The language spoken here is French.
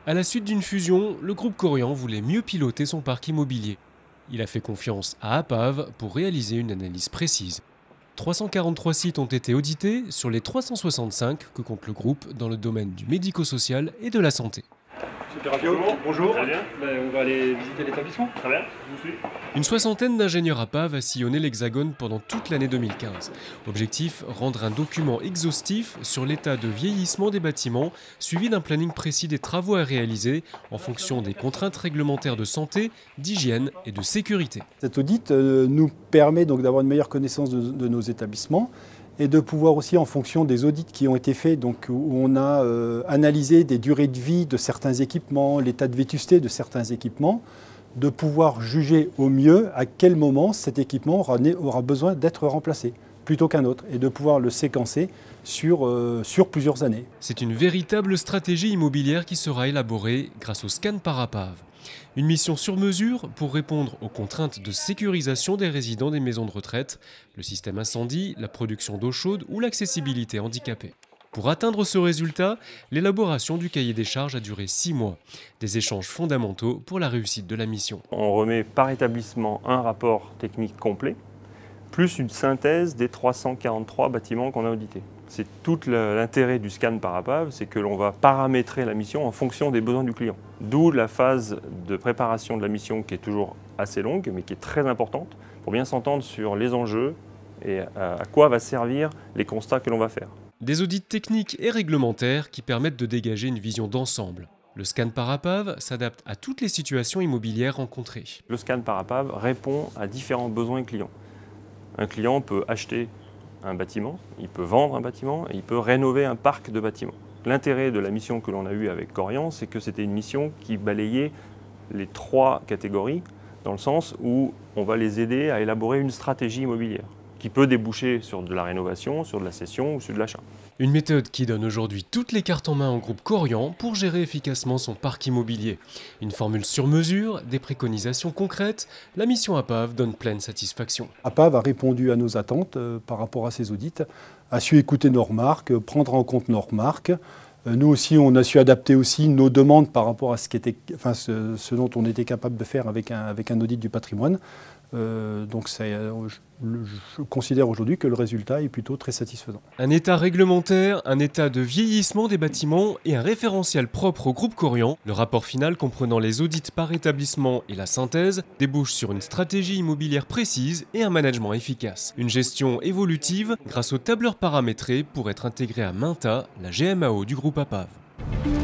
À la suite d'une fusion, le groupe Korian voulait mieux piloter son parc immobilier. Il a fait confiance à Apave pour réaliser une analyse précise. 343 sites ont été audités sur les 365 que compte le groupe dans le domaine du médico-social et de la santé. Bonjour. Très bien. On va aller visiter l'établissement. Très bien, je vous suis. Une soixantaine d'ingénieurs Apave a sillonné l'Hexagone pendant toute l'année 2015. Objectif, rendre un document exhaustif sur l'état de vieillissement des bâtiments, suivi d'un planning précis des travaux à réaliser en fonction des contraintes réglementaires de santé, d'hygiène et de sécurité. Cet audit nous permet donc d'avoir une meilleure connaissance de nos établissements et de pouvoir aussi, en fonction des audits qui ont été faits, donc où on a analysé des durées de vie de certains équipements, l'état de vétusté de certains équipements, de pouvoir juger au mieux à quel moment cet équipement aura besoin d'être remplacé plutôt qu'un autre, et de pouvoir le séquencer sur plusieurs années. C'est une véritable stratégie immobilière qui sera élaborée grâce au scan par Apave. Une mission sur mesure pour répondre aux contraintes de sécurisation des résidents des maisons de retraite, le système incendie, la production d'eau chaude ou l'accessibilité handicapée. Pour atteindre ce résultat, l'élaboration du cahier des charges a duré 6 mois. Des échanges fondamentaux pour la réussite de la mission. On remet par établissement un rapport technique complet, plus une synthèse des 343 bâtiments qu'on a audités. C'est tout l'intérêt du scan par Apave, c'est que l'on va paramétrer la mission en fonction des besoins du client. D'où la phase de préparation de la mission qui est toujours assez longue, mais qui est très importante, pour bien s'entendre sur les enjeux et à quoi va servir les constats que l'on va faire. Des audits techniques et réglementaires qui permettent de dégager une vision d'ensemble. Le scan par Apave s'adapte à toutes les situations immobilières rencontrées. Le scan par Apave répond à différents besoins clients. Un client peut acheter un bâtiment, il peut vendre un bâtiment et il peut rénover un parc de bâtiments. L'intérêt de la mission que l'on a eue avec Korian, c'est que c'était une mission qui balayait les 3 catégories, dans le sens où on va les aider à élaborer une stratégie immobilière qui peut déboucher sur de la rénovation, sur de la cession ou sur de l'achat. Une méthode qui donne aujourd'hui toutes les cartes en main au groupe Korian pour gérer efficacement son parc immobilier. Une formule sur mesure, des préconisations concrètes, la mission Apave donne pleine satisfaction. Apave a répondu à nos attentes par rapport à ces audits, a su écouter nos remarques, prendre en compte nos remarques. Nous aussi, on a su adapter aussi nos demandes par rapport à ce dont on était capable de faire avec un audit du patrimoine. Donc je considère aujourd'hui que le résultat est plutôt très satisfaisant. Un état réglementaire, un état de vieillissement des bâtiments et un référentiel propre au groupe Korian. Le rapport final comprenant les audits par établissement et la synthèse débouche sur une stratégie immobilière précise et un management efficace. Une gestion évolutive grâce aux tableurs paramétrés pour être intégrée à Minta, la GMAO du groupe Apave.